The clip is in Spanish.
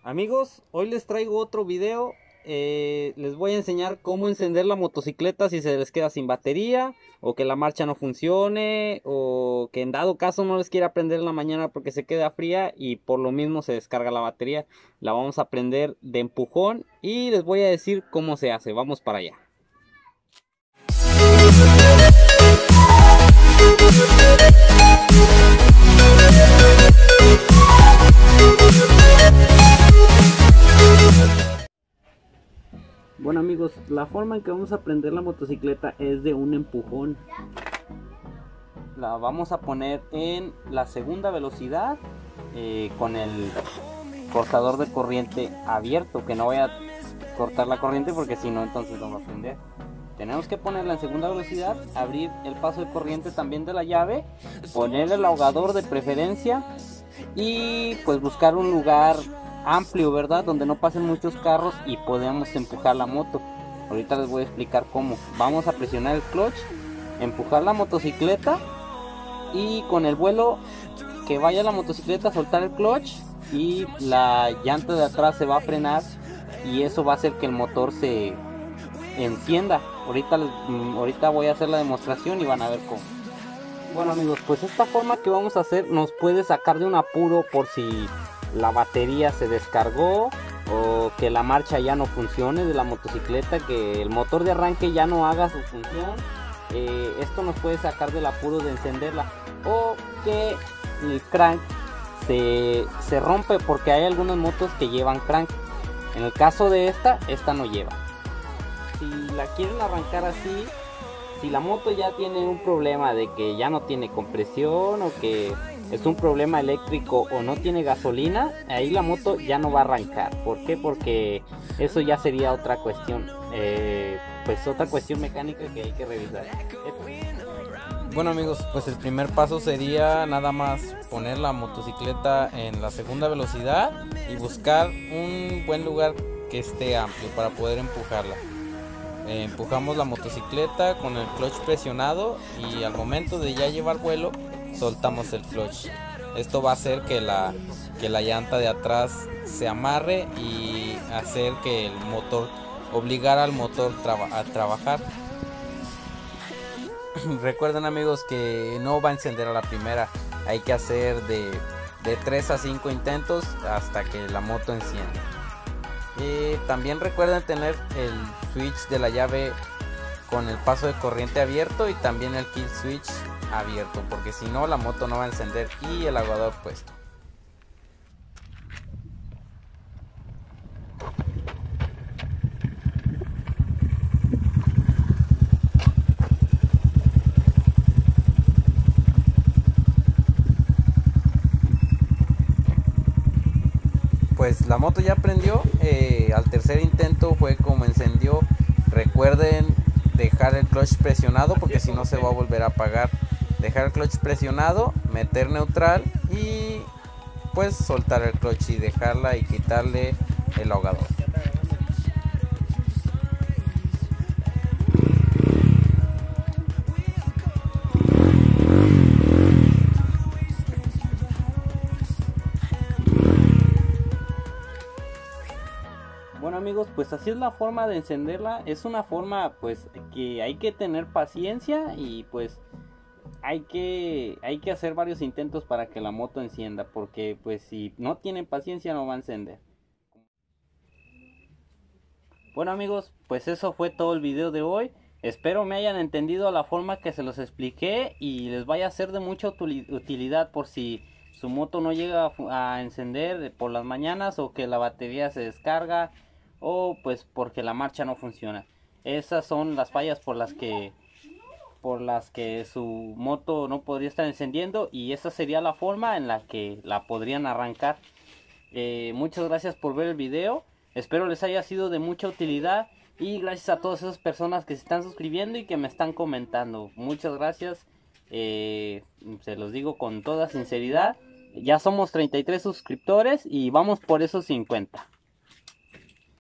Amigos, hoy les traigo otro video. Les voy a enseñar cómo encender la motocicleta si se les queda sin batería, o que la marcha no funcione, o que en dado caso no les quiera prender en la mañana porque se queda fría y por lo mismo se descarga la batería. La vamos a prender de empujón y les voy a decir cómo se hace. Vamos para allá. Bueno amigos, la forma en que vamos a prender la motocicleta es de un empujón. La vamos a poner en la segunda velocidad con el cortador de corriente abierto, que no vaya a cortar la corriente porque si no entonces no va a prender. Tenemos que ponerla en segunda velocidad, abrir el paso de corriente también de la llave, poner el ahogador de preferencia y pues buscar un lugar amplio, ¿verdad? Donde no pasen muchos carros y podemos empujar la moto. Ahorita les voy a explicar cómo. Vamos a presionar el clutch, empujar la motocicleta y con el vuelo que vaya la motocicleta soltar el clutch y la llanta de atrás se va a frenar y eso va a hacer que el motor se encienda. Ahorita voy a hacer la demostración y van a ver cómo. Bueno amigos, pues esta forma que vamos a hacer nos puede sacar de un apuro por si la batería se descargó o que la marcha ya no funcione de la motocicleta, que el motor de arranque ya no haga su función. Esto nos puede sacar del apuro de encenderla, o que el crank se rompe, porque hay algunas motos que llevan crank. En el caso de esta no lleva. Si la quieren arrancar así, si la moto ya tiene un problema de que ya no tiene compresión o que es un problema eléctrico o no tiene gasolina, ahí la moto ya no va a arrancar. ¿Por qué? Porque eso ya sería otra cuestión, pues otra cuestión mecánica que hay que revisar. Bueno amigos, pues el primer paso sería nada más poner la motocicleta en la segunda velocidad y buscar un buen lugar que esté amplio para poder empujarla. Empujamos la motocicleta con el clutch presionado y al momento de ya llevar vuelo soltamos el clutch. Esto va a hacer que la llanta de atrás se amarre y hacer que el motor, obligar al motor a trabajar. Recuerden amigos que no va a encender a la primera, hay que hacer de 3 a 5 intentos hasta que la moto encienda. También recuerden tener el switch de la llave con el paso de corriente abierto y también el kill switch abierto, porque si no la moto no va a encender, y el ahogador puesto. Pues la moto ya prendió, al tercer intento fue como encendió. Recuerden dejar el clutch presionado porque si no se va a volver a apagar. Dejar el clutch presionado, meter neutral y pues soltar el clutch y dejarla y quitarle el ahogador. Bueno amigos, pues así es la forma de encenderla. Es una forma pues que hay que tener paciencia y pues hay que hacer varios intentos para que la moto encienda, porque pues si no tienen paciencia no va a encender. Bueno amigos, pues eso fue todo el video de hoy. Espero me hayan entendido la forma que se los expliqué y les vaya a ser de mucha utilidad por si su moto no llega a encender por las mañanas, o que la batería se descarga, o pues porque la marcha no funciona. Esas son las fallas por las que su moto no podría estar encendiendo, y esa sería la forma en la que la podrían arrancar. Muchas gracias por ver el video, espero les haya sido de mucha utilidad, y gracias a todas esas personas que se están suscribiendo y que me están comentando. Muchas gracias, se los digo con toda sinceridad. Ya somos 33 suscriptores y vamos por esos 50.